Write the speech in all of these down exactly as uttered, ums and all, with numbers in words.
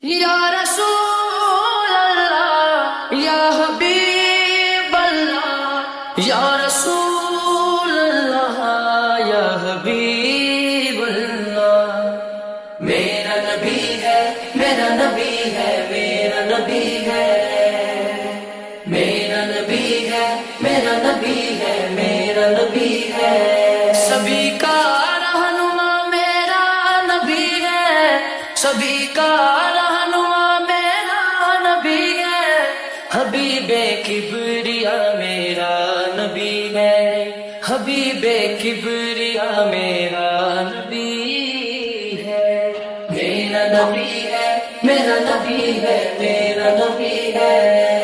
یا رسول اللہ یا حبیب اللہ یا رسول اللہ یا حبیب اللہ. میرا نبی ہے میرا نبی ہے میرا نبی ہے میرا نبی ہے میرا نبی ہے میرا نبی ہے. سبھی کا رہنما میرا نبی ہے سبھی کا رہنما میرا نبی ہے. حبیب کبریا میرا نبی ہے حبیب کبریا میرا نبی ہے. میرا نبی ہے میرا نبی ہے میرا نبی ہے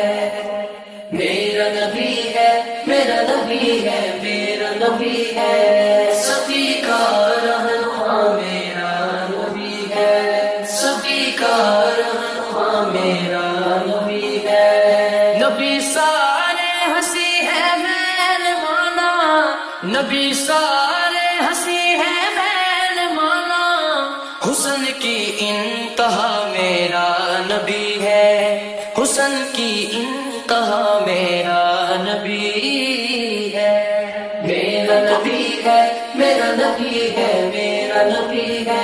میرا نبی ہے میرا نبی ہے میرا نبی ہے. سبھی کا رہنما میرا نبی ہے سبھی کا رہنما میرا نبی ہے. نبی سارے ہنسی ہے مہربانا نبی سارے ہنسی ہے مہربانا. حسن کی انتہا میرا نبی ہے حسن کی انتہا میرا نبی ہے. میرا نبی ہے میرا نبی ہے میرا نبی ہے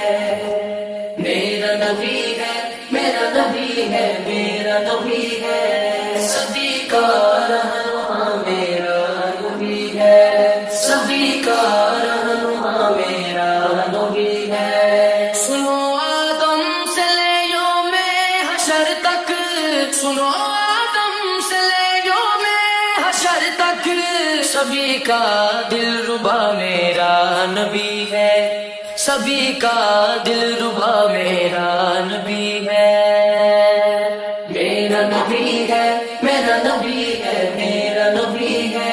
میرا نبی ہے میرا نبی ہے میرا نبی ہے. سبھی کا رہنما میرا نبی ہے سبھی کا رہنما میرا نبی ہے. سنو آدم سے لے یوم حشر تک سنو آدم سے لے یوم حشر تک سبھی کا دل ربا میرا نبی ہے سبھی کا دل ربا میرا نبی ہے. میرا نبی ہے میرا نبی ہے میرا نبی ہے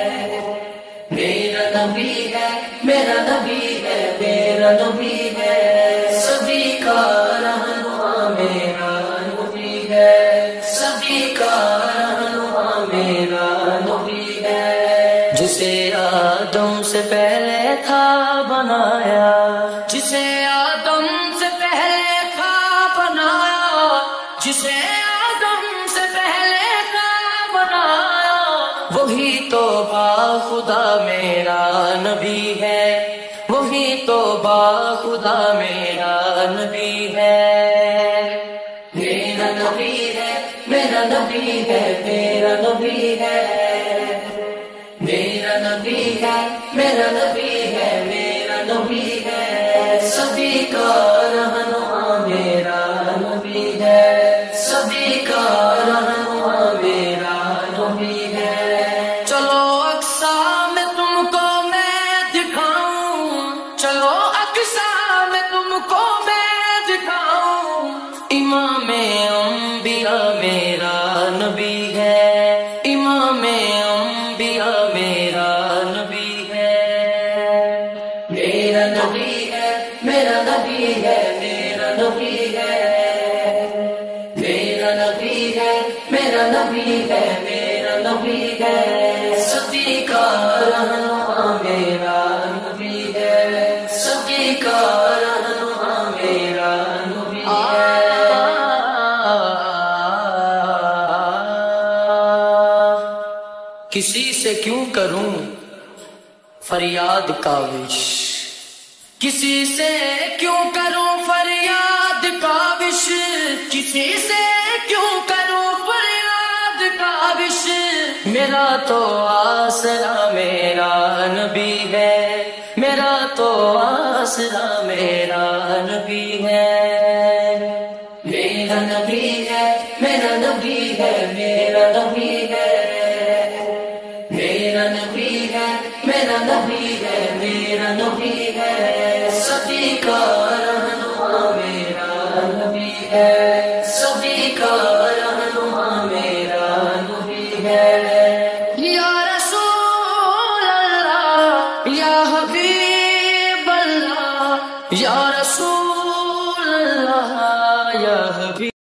میرا نبی ہے میرا نبی ہے میرا نبی ہے. سبھی کا رہنما میرا نبی ہے سبھی کا رہنما میرا نبی ہے. جسے آدم سے پہلے تھا بنایا جسے آدم سے پہلے تھا بنایا جسے آدم سے پہلے تھا بنایا. وہی تو با خدا میرا نبی ہے وہی تو با خدا میرا نبی ہے. میرا نبی ہے میرا نبی ہے میرا نبی ہے میرا نبی ہے میرا نبی ہے میرا نبی ہے. سبھی کا رہنما میرا نبی ہے سبھی کا رہنما میرا نبی ہے. چلو اقصا میں تم کو میں دکھاؤں چلو اقصا میں تم کو میں دکھاؤں. امام انبیاء میرا نبی ہے امام انبیاء میرا نبی ہے. میرا نبی ہے میرا نبی ہے میرا نبی ہے میرا نبی ہے میرا نبی ہے میرا نبی ہے. سبھی کا رہنما میرا نبی ہے سبھی کا رہنما میرا نبی ہے. کسی سے کیوں کروں فریاد کاوش کسی سے کیوں کروں فریاد کاوش کسی سے کیوں کروں فریاد کاوش. میرا تو آسرا میرا نبی ہے میرا تو آسرا میرا نبی ہے. میرا نبی ہے میرا نبی ہے میرا نبی ہے میرا نبی ہے میرا نبی ہے میرا نبی ہے. سبھی کا رہنما میرا نبی ہے سبھی کا رہنما میرا نبی ہے.